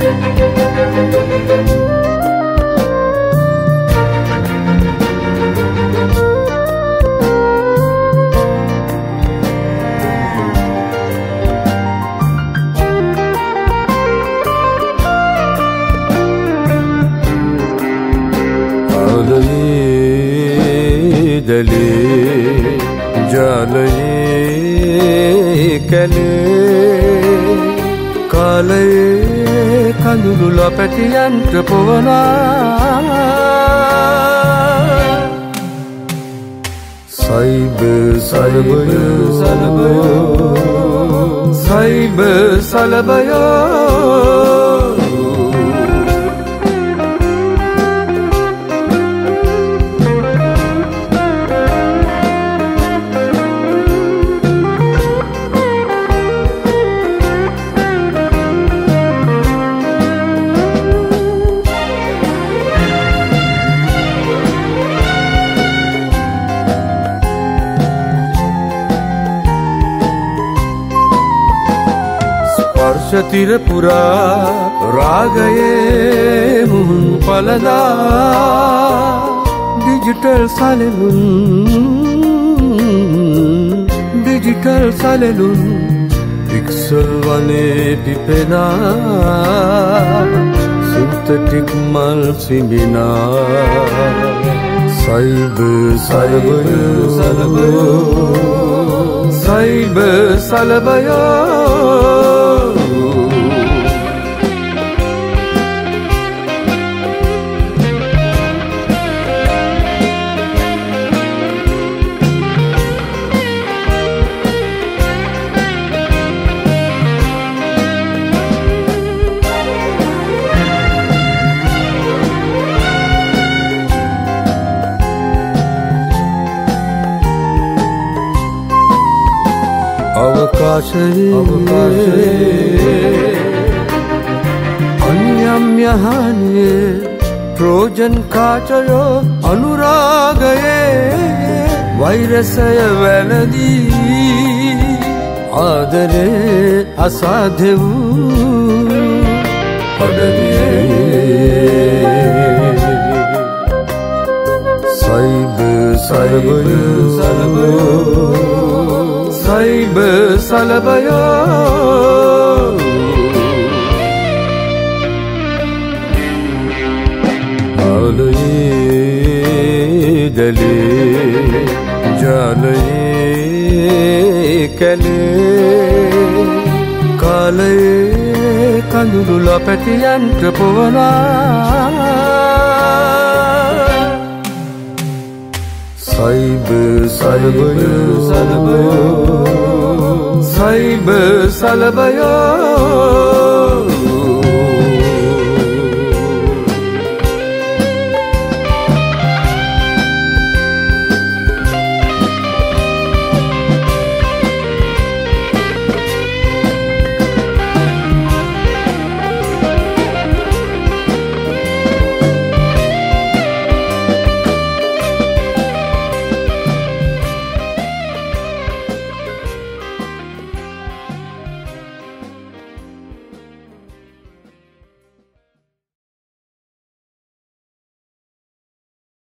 ජාලයේ කැලේ කාලයේ කඳුළු පැටියන්ට පොවනා සයිබ සලබයෝ ශතිර පුරා රාගයේ මුහුන් පලදා ඩිජිටල් සලෙලුන් පික්සල් වනේ පිපෙනා සින්තටික් මල් සිඹිනා සයිබ සලබයෝ අවකාශයේ අන්‍යම්‍යහානියේ ට්‍රෝජන් කාචයෝ අනුරාගයේ වෛරසය වැළදී ආදරේ අසාධ්‍ය වූ අඩවියේ සයිබ සලබයෝ ආලයේ දලේ ජාලයේ කැලේ කාලයේ කඳුළු පැටියන්ට පොවනා සයිබ සලබයෝ